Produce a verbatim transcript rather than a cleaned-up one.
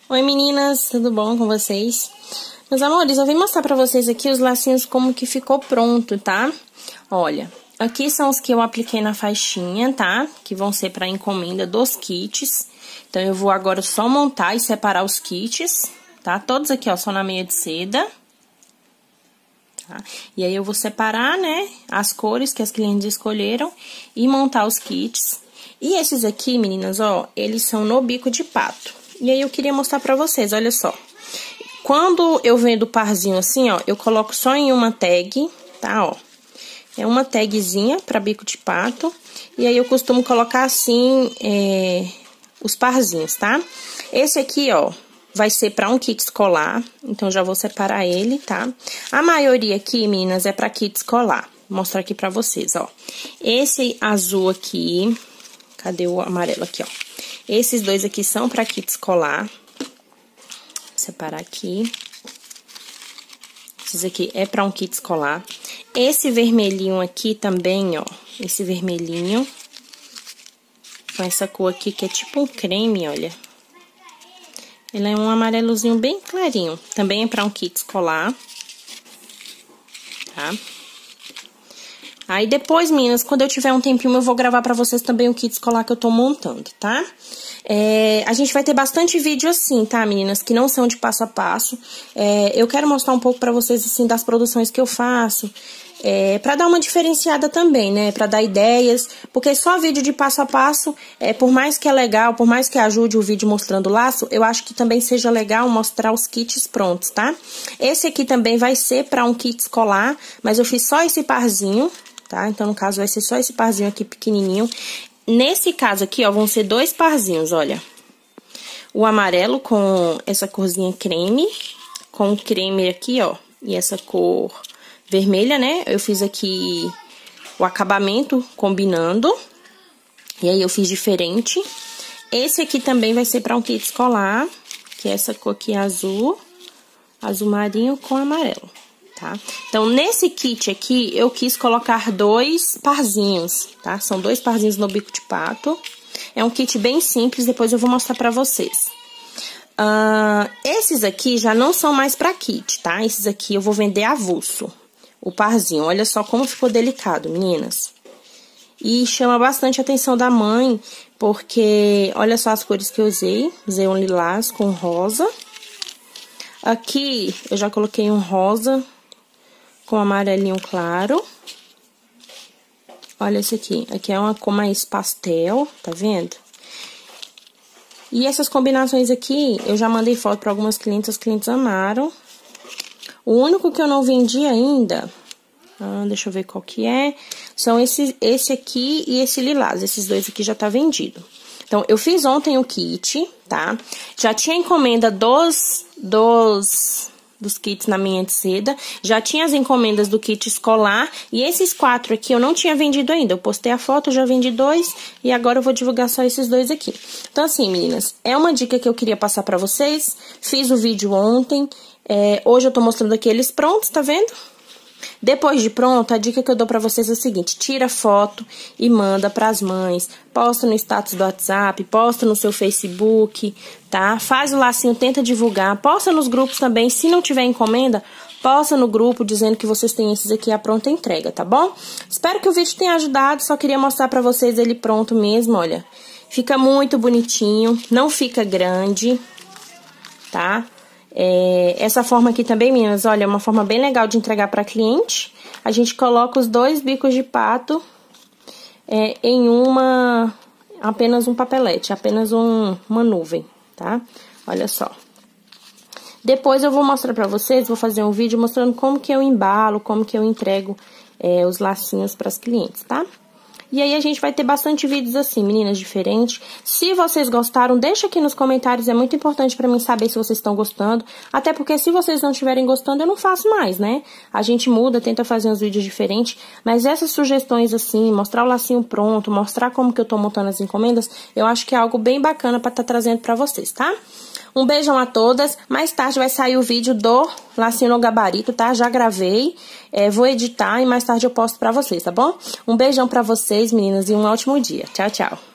Oi meninas, tudo bom com vocês? Meus amores, eu vim mostrar pra vocês aqui os lacinhos como que ficou pronto, tá? Olha, aqui são os que eu apliquei na faixinha, tá? Que vão ser pra encomenda dos kits. Então, eu vou agora só montar e separar os kits, tá? Todos aqui, ó, só na meia de seda. Tá? E aí, eu vou separar, né, as cores que as clientes escolheram e montar os kits. E esses aqui, meninas, ó, eles são no bico de pato. E aí, eu queria mostrar pra vocês, olha só. Quando eu vendo parzinho assim, ó, eu coloco só em uma tag, tá, ó. É uma tagzinha pra bico de pato. E aí, eu costumo colocar assim, é, os parzinhos, tá? Esse aqui, ó, vai ser pra um kit escolar. Então, já vou separar ele, tá? A maioria aqui, meninas, é pra kit escolar. Vou mostrar aqui pra vocês, ó. Esse azul aqui... Cadê o amarelo aqui, ó? Esses dois aqui são pra kit escolar. Vou separar aqui. Esses aqui é pra um kit escolar. Esse vermelhinho aqui também, ó. Esse vermelhinho. Com essa cor aqui, que é tipo um creme, olha. Ele é um amarelozinho bem clarinho. Também é pra um kit escolar. Tá? Aí, depois, meninas, quando eu tiver um tempinho, eu vou gravar pra vocês também o kit escolar que eu tô montando, tá? É, a gente vai ter bastante vídeo assim, tá, meninas? Que não são de passo a passo. É, eu quero mostrar um pouco pra vocês, assim, das produções que eu faço. É, pra dar uma diferenciada também, né? Pra dar ideias. Porque só vídeo de passo a passo, é, por mais que é legal, por mais que ajude o vídeo mostrando o laço, eu acho que também seja legal mostrar os kits prontos, tá? Esse aqui também vai ser pra um kit escolar, mas eu fiz só esse parzinho, tá? Então, no caso, vai ser só esse parzinho aqui pequenininho. Nesse caso aqui, ó, vão ser dois parzinhos, olha. O amarelo com essa corzinha creme, com o creme aqui, ó, e essa cor vermelha, né? Eu fiz aqui o acabamento combinando. E aí, eu fiz diferente. Esse aqui também vai ser pra um kit escolar, que é essa cor aqui azul, azul marinho com amarelo. Tá? Então, nesse kit aqui, eu quis colocar dois parzinhos, tá? São dois parzinhos no bico de pato. É um kit bem simples, depois eu vou mostrar pra vocês. Uh, esses aqui já não são mais pra kit, tá? Esses aqui eu vou vender avulso, o parzinho. Olha só como ficou delicado, meninas. E chama bastante a atenção da mãe, porque olha só as cores que eu usei. Usei um lilás com rosa. Aqui, eu já coloquei um rosa com amarelinho claro. Olha esse aqui. Aqui é uma cor mais pastel, tá vendo? E essas combinações aqui, eu já mandei foto para algumas clientes, as clientes amaram. O único que eu não vendi ainda, ah, deixa eu ver qual que é, são esse, esse aqui e esse lilás. Esses dois aqui já tá vendido. Então, eu fiz ontem o kit, tá? Já tinha encomenda dos... dos dos kits na minha de seda, já tinha as encomendas do kit escolar, e esses quatro aqui eu não tinha vendido ainda, eu postei a foto, já vendi dois, e agora eu vou divulgar só esses dois aqui. Então, assim, meninas, é uma dica que eu queria passar pra vocês, fiz o vídeo ontem, é, hoje eu tô mostrando aqui eles prontos, tá vendo? Depois de pronto, a dica que eu dou pra vocês é a seguinte: tira foto e manda pras mães, posta no status do WhatsApp, posta no seu Facebook, tá? Faz o lacinho, tenta divulgar, posta nos grupos também, se não tiver encomenda, posta no grupo dizendo que vocês têm esses aqui à pronta entrega, tá bom? Espero que o vídeo tenha ajudado, só queria mostrar pra vocês ele pronto mesmo, olha. Fica muito bonitinho, não fica grande, tá? É, essa forma aqui também, meninas, olha, é uma forma bem legal de entregar para cliente. A gente coloca os dois bicos de pato é, em uma, apenas um papelete, apenas um, uma nuvem, tá? Olha só. Depois eu vou mostrar pra vocês, vou fazer um vídeo mostrando como que eu embalo, como que eu entrego é, os lacinhos pras clientes, tá? E aí, a gente vai ter bastante vídeos assim, meninas, diferentes. Se vocês gostaram, deixa aqui nos comentários, é muito importante pra mim saber se vocês estão gostando. Até porque se vocês não estiverem gostando, eu não faço mais, né? A gente muda, tenta fazer uns vídeos diferentes. Mas essas sugestões assim, mostrar o lacinho pronto, mostrar como que eu tô montando as encomendas, eu acho que é algo bem bacana pra tá trazendo pra vocês, tá? Um beijão a todas. Mais tarde vai sair o vídeo do lacinho no gabarito, tá? Já gravei, é, vou editar e mais tarde eu posto pra vocês, tá bom? Um beijão pra vocês, meninas, e um ótimo dia. Tchau, tchau.